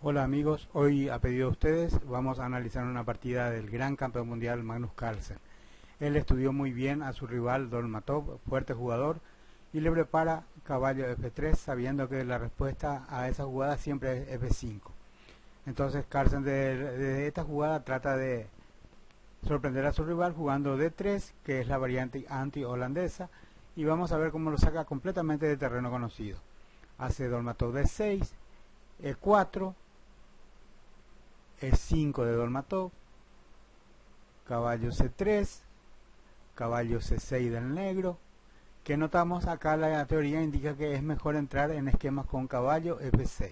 Hola amigos, hoy a pedido de ustedes vamos a analizar una partida del gran campeón mundial Magnus Carlsen. Él estudió muy bien a su rival Dolmatov, fuerte jugador, y le prepara caballo F3 sabiendo que la respuesta a esa jugada siempre es F5. Entonces Carlsen de esta jugada trata de sorprender a su rival jugando D3, que es la variante anti-holandesa, y vamos a ver cómo lo saca completamente de terreno conocido. Hace Dolmatov D6, E4, E5 de Dolmatov, caballo C3, caballo C6 del negro, que notamos acá la teoría indica que es mejor entrar en esquemas con caballo F6.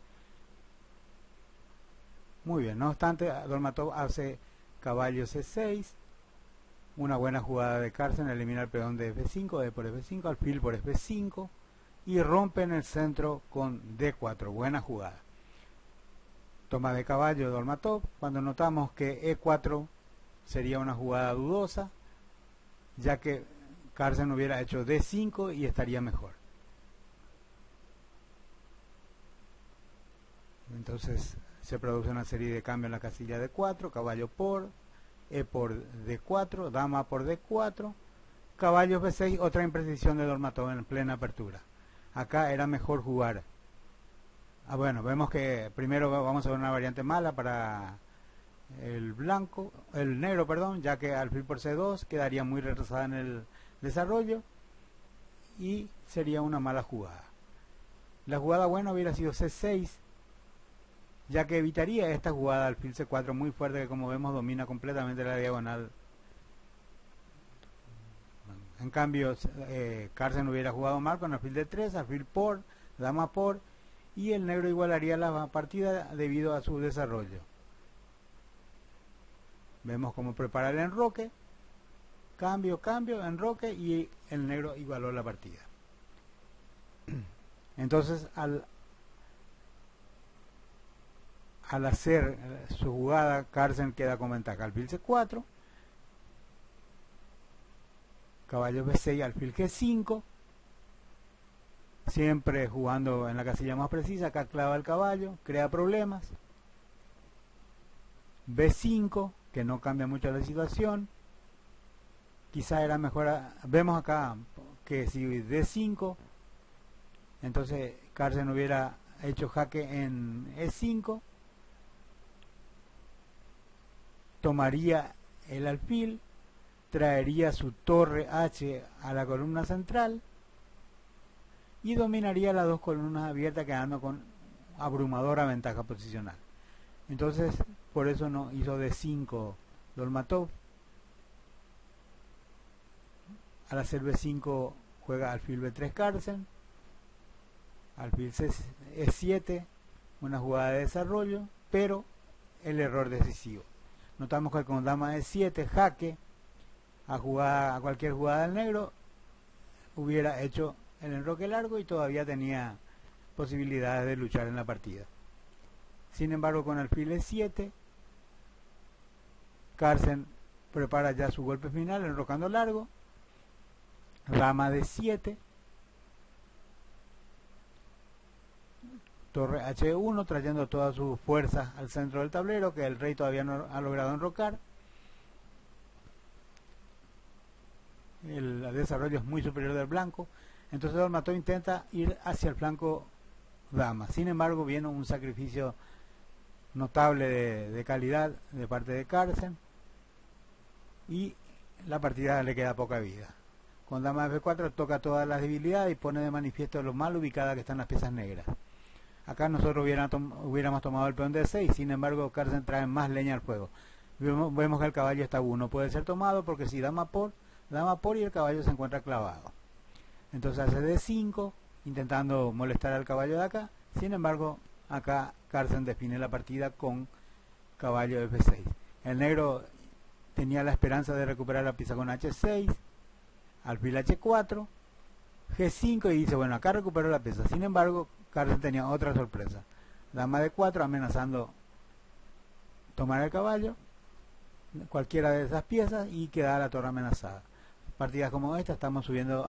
Muy bien, no obstante, Dolmatov hace caballo C6, una buena jugada de Carlsen, elimina el peón de F5, E por F5, alfil por F5, y rompe en el centro con D4, buena jugada. Toma de caballo Dolmatov, cuando notamos que E4 sería una jugada dudosa, ya que Carlsen hubiera hecho D5 y estaría mejor. Entonces se produce una serie de cambios en la casilla D4, caballo por, E por D4, dama por D4, caballo B6, otra imprecisión de Dolmatov en plena apertura. Acá era mejor jugar. Bueno, vemos que primero vamos a ver una variante mala para el negro, perdón, ya que alfil por C2 quedaría muy retrasada en el desarrollo y sería una mala jugada. La jugada buena hubiera sido C6, ya que evitaría esta jugada alfil C4 muy fuerte que, como vemos, domina completamente la diagonal. En cambio, Carlsen hubiera jugado mal con alfil D3, alfil por, dama por, y el negro igualaría la partida debido a su desarrollo. Vemos cómo prepara el enroque, cambio, enroque, y el negro igualó la partida. Entonces al hacer su jugada, Carlsen queda con ventaja. Alfil C4, caballo B6, alfil G5, siempre jugando en la casilla más precisa. Acá clava el caballo, crea problemas. B5, que no cambia mucho la situación, quizá era mejor. Vemos acá que si D5, entonces Carlsen hubiera hecho jaque en E5, tomaría el alfil, traería su torre H a la columna central y dominaría las dos columnas abiertas, quedando con abrumadora ventaja posicional. Entonces por eso no hizo D5 Dolmatov. Al hacer B5 juega alfil B3 Carlsen, alfil E7, una jugada de desarrollo, pero el error decisivo. Notamos que con dama E7 jaque a cualquier jugada del negro hubiera hecho el enroque largo y todavía tenía posibilidades de luchar en la partida. Sin embargo, con alfil E7, Carlsen prepara ya su golpe final enrocando largo, dama D7, torre H1, trayendo todas sus fuerzas al centro del tablero, que el rey todavía no ha logrado enrocar. El desarrollo es muy superior del blanco, entonces Dolmatov intenta ir hacia el flanco dama. Sin embargo, viene un sacrificio notable de calidad de parte de Carlsen y la partida le queda poca vida. Con dama F4 toca todas las debilidades y pone de manifiesto lo mal ubicadas que están las piezas negras. Acá nosotros hubiéramos tomado el peón D6, sin embargo Carlsen trae más leña al fuego. Vemos que el caballo está no puede ser tomado porque si dama por y el caballo se encuentra clavado. Entonces hace D5 intentando molestar al caballo de acá. Sin embargo, acá Carlsen define la partida con caballo F6. El negro tenía la esperanza de recuperar la pieza con H6, alfil H4, G5, y dice, bueno, acá recupero la pieza. Sin embargo, Carlsen tenía otra sorpresa. Dama D4 amenazando tomar el caballo, cualquiera de esas piezas, y queda la torre amenazada. Partidas como esta estamos subiendo